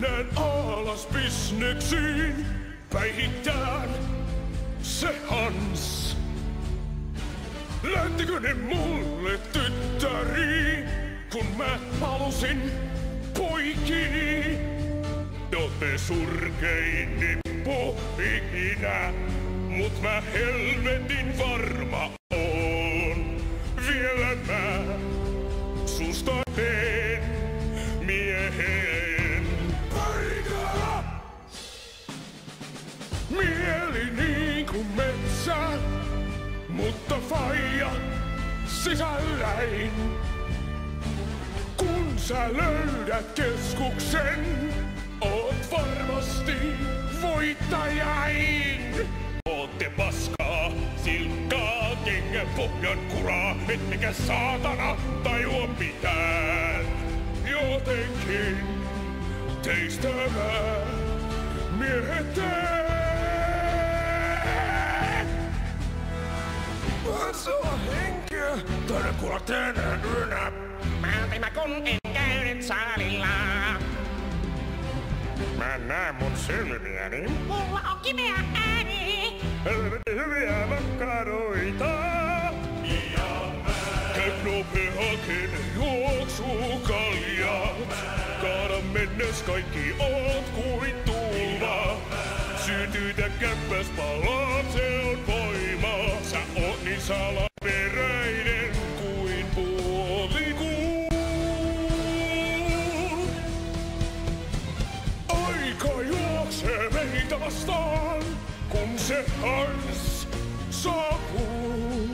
mennään alas bisneksiin. Päihittään se Hans. Lähettikö ne mulle tyttäriin, kun mä halusin poikini? Te surkein nippu ikinä, mut mä helvetin varma oon. Vielä mä susta teen miehen. Paikalla! Mieli niin kuin metsä, mutta faija sisälläin. Kun sä löydät keskuksen, oot varmasti voittajain. Ootte paskaa, silkkaa, kengän pohjan kuraa, ettekä saatana tajua mitään. Jotenkin teistä mä miehet teen. Mä saa henkeä tänä kuulla tänä yönä. Mä kun en käynyt salilla. Mä näen mun silmiäni. Mulla on kimeä ääni. Helvetin hyviä makkaroita. Ja mä käyn nopea haken juoksukaljat. Kaada mennessä kaikki oot kuin tulva. Sytytä käppäs palaan, se on voima. Sä oot niin salaperäinen kuin puolikuu. Aika juoksee meitä vastaan, kun se Hans saapuu.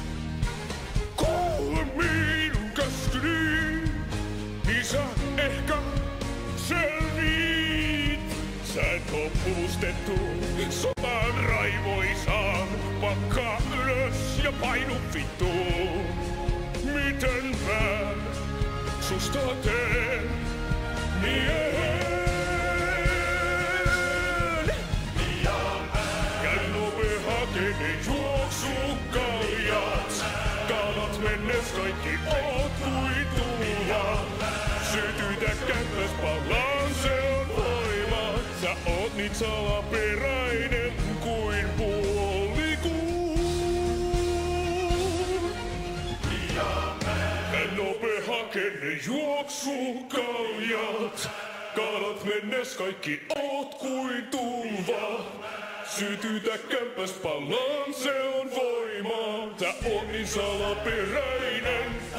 Kuule minun käskyni, niin sä ehkä selviit. Sä et oo puustettu sotaan raivoisaan, pakkaa ylös ja painu vittuun. Miten mä susta teen miehen? Käy nopea haken ne juoksukaljat. Kalat mennes kaikki oot kuin tulla. Sytytä kämpäs palaan, se on voima. Sä oot niin salaperäinen kuin puolikuu. Käy nopea haken ne juoksukaljat. Kalat mennes kaikki oot kuin tulva. Sytytä kämpäs palaan, se on voima. Sä oot niin salaperäinen